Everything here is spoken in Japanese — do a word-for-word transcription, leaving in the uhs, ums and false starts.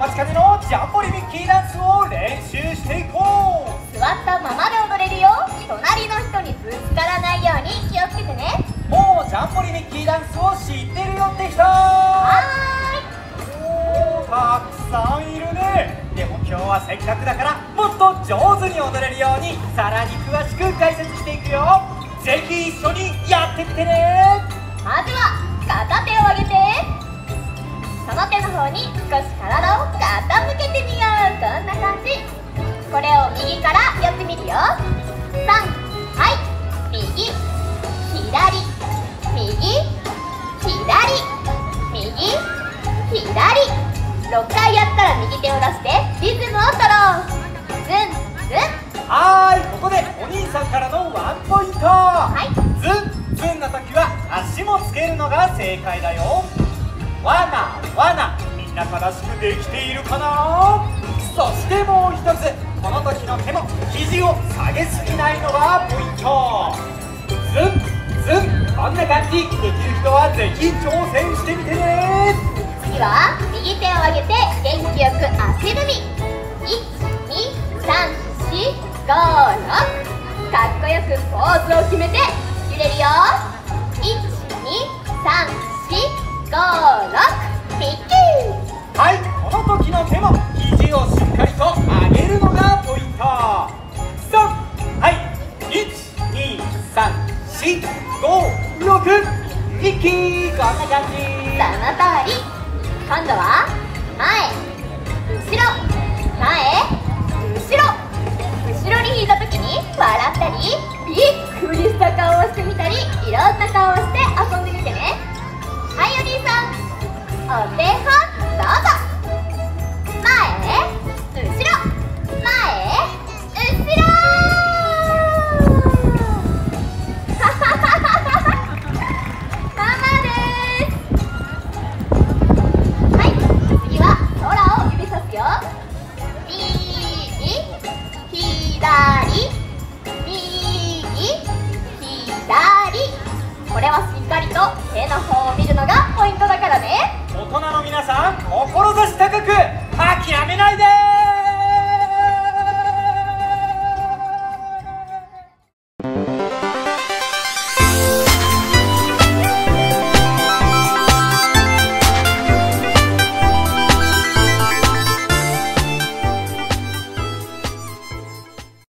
お待ちかねのジャンボリミッキーダンスを練習していこう。 座ったままで踊れるよ。隣の人にぶつからないように気をつけてね。 もうジャンボリミッキーダンスを知ってるよって人。 はーい。 おー、たくさんいるね。でも今日はせっかくだからもっと上手に踊れるようにさらに詳しく解説していくよ。ぜひ一緒にやってみてね。 まずは片手を上げて、その手の方に少し体を傾けてみよう。こんな感じ。これを右からやってみるよ。さん、はい、右、左、右、左、右、左。ろっかいやったら右手を出してリズムを取ろう。ズンズン。 はーい、ここでお兄さんからのワンポイント。 はい、 ズンズンの時は足もつけるのが正解だよ。わなわな、みんな正しくできているかな。そしてもう一つ、この時の手も肘を下げすぎないのがポイント。ズンズン、こんな感じ。できる人はぜひ挑戦してみてね。 次は右手を上げて元気よく足踏み。いち、に、さん、し、ご、ろく。かっこよくポーズを決めて揺れるよ。いち、に、さん、し、ご、ろく。ピッキー。 はい、この時の手も肘をしっかりと上げるのがポイント。さん、はい、いち、に、さん、し、ご、ろく。ミッキー、こんな感じ。 その通り。今度は前、後ろ、前、後ろ。後ろに引いた時に笑ったりびっくりした顔をしてみたり、いろんな顔をして遊んでみてね。はい、お兄さん、お手本どうぞ。前、後ろ、前、後ろ。ママです。はい、次は空を指さすよ。右、左、右、左。これはしっかりと手の方を見るのがポイントだからね。 大人の皆さん、志高く諦めないで。